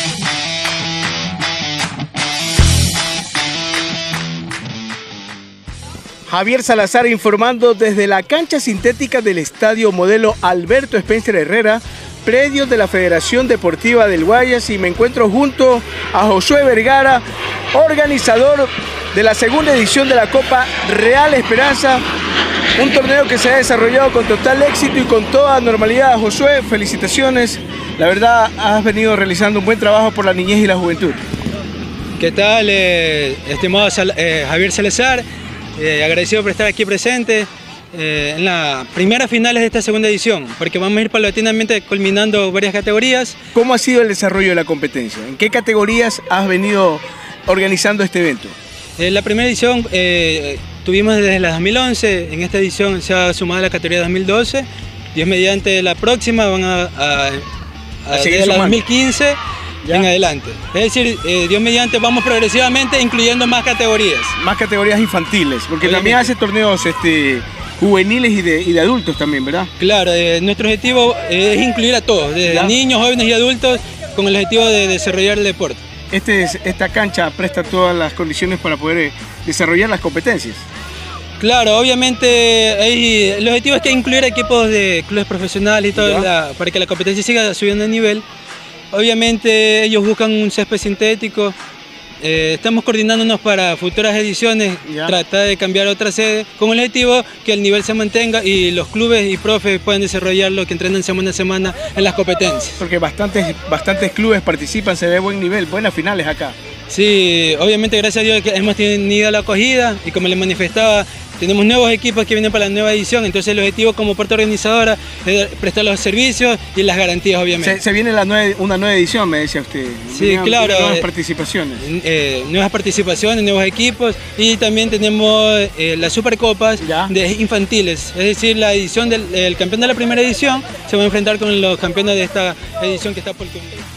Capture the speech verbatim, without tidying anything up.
Javier Salazar informando desde la cancha sintética del Estadio Modelo Alberto Spencer Herrera, predio de la Federación Deportiva del Guayas, y me encuentro junto a Josué Vergara, organizador de la segunda edición de la Copa Real Esperanza, un torneo que se ha desarrollado con total éxito y con toda normalidad. Josué, felicitaciones, la verdad has venido realizando un buen trabajo por la niñez y la juventud. ¿Qué tal, eh, estimado Sal eh, Javier Salazar? Eh, agradecido por estar aquí presente eh, en las primeras finales de esta segunda edición, porque vamos a ir paulatinamente culminando varias categorías. ¿Cómo ha sido el desarrollo de la competencia? ¿En qué categorías has venido organizando este evento? En la primera edición eh, tuvimos desde la dos mil once, en esta edición se ha sumado la categoría dos mil doce, Dios mediante la próxima van a, a, a, a seguir la dos mil quince. ¿Ya? En adelante. Es decir, eh, Dios mediante vamos progresivamente incluyendo más categorías. Más categorías infantiles, porque Obviamente. También hace torneos este, juveniles y de, y de adultos también, ¿verdad? Claro, eh, nuestro objetivo es incluir a todos, desde ¿Ya? niños, jóvenes y adultos, con el objetivo de desarrollar el deporte. Este es, esta cancha presta todas las condiciones para poder eh, desarrollar las competencias. Claro, obviamente hay, el objetivo es que incluir equipos de clubes profesionales y todo la, para que la competencia siga subiendo de nivel. Obviamente ellos buscan un césped sintético, eh, estamos coordinándonos para futuras ediciones, ya. tratar de cambiar otra sede, con el objetivo que el nivel se mantenga y los clubes y profes puedan desarrollar lo que entrenan semana a semana en las competencias. Porque bastantes, bastantes clubes participan, se ve buen nivel, buenas finales acá. Sí, obviamente gracias a Dios que hemos tenido la acogida y como les manifestaba, tenemos nuevos equipos que vienen para la nueva edición, entonces el objetivo como parte organizadora es prestar los servicios y las garantías, obviamente. Se, se viene la nueva, una nueva edición, me decía usted. Sí, Venían, claro. Nuevas eh, participaciones. Eh, nuevas participaciones, nuevos equipos y también tenemos eh, las supercopas ¿Ya? de infantiles, es decir, la edición del el campeón de la primera edición se va a enfrentar con los campeones de esta edición que está por cumplir.